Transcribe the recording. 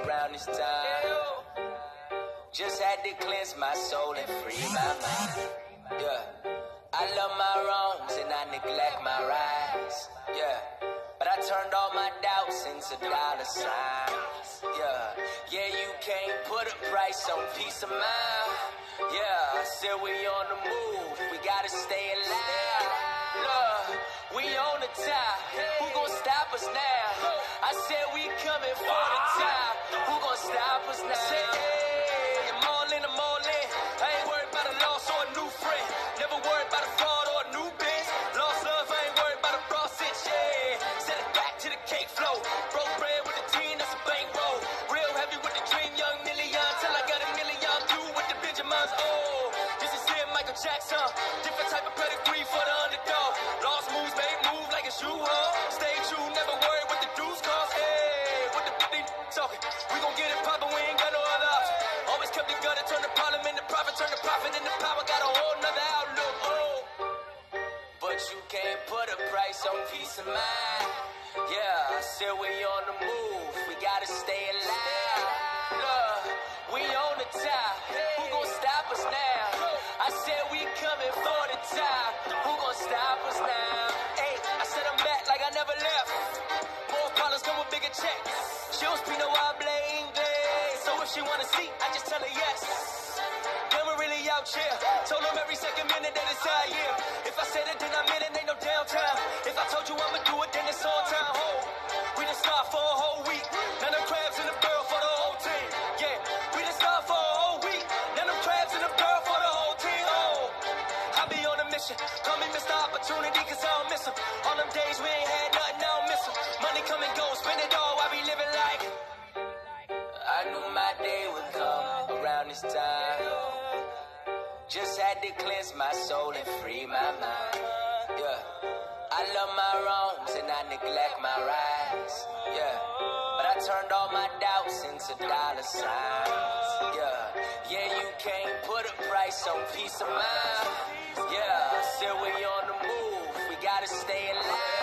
around this time. Just had to cleanse my soul and free my mind. Yeah, I love my wrongs and I neglect my rights. Yeah, but I turned all my doubts into dollar signs. Yeah, you can't put a price on peace of mind. Yeah, I said we on the move, we gotta stay alive. Look, we on the top, who gon' stop us now? I said we coming for the top, who gon' stop us now? I said, hey, I'm all in, I ain't worried about a loss or a new friend. Never worried about a fraud or a new biz. Lost love, I ain't worried about a process, yeah. Set it back to the cake flow. Broke bread with the team, that's a bankroll. Real heavy with the dream, young million. Till I got a million, do with the Benjamins, oh. This is it, Michael Jackson. Different type of pedigree for the underdog. Lost moves, made moves like a shoe haul. Stay true, never worry what the dues cost. Hey, what the talking? We gon' get it poppin', we ain't got no other option. Always kept the gutter, turn the problem into profit, turn the profit into power. Got a whole nother outlook, oh. But you can't put a price on peace of mind. Yeah, I said we on the move, we gotta stay alive. Look, we on the top, who gon' stop us now? I said we coming for the top, who gon' stop us now? Hey, I said I'm back like I never left. More problems come with bigger checks. She don't speak no hable English, so if she wanna see, I just tell her yes. Then we're really out here. Told them every second minute that it's our year. If I said it, then I meant it, ain't no downtime. If I told you I'ma do it, then it's on time. Oh, we done start for a whole week. None of crabs in the barrel for the whole team. Yeah, we done start for a whole week. None of crabs in the barrel for the whole team. Oh, I be on a mission. Call me Mr. Opportunity, cause I don't miss him. On them days we ain't had nothing, I don't miss him. Money come and go, spend it all, I be living like I knew my day would come around this time. Just had to cleanse my soul and free my mind. Yeah, I love my wrongs and I neglect my rights. Yeah, but I turned all my doubts into dollar signs. Yeah, you can't put a price on peace of mind. Yeah, I said we on the move, we gotta stay alive.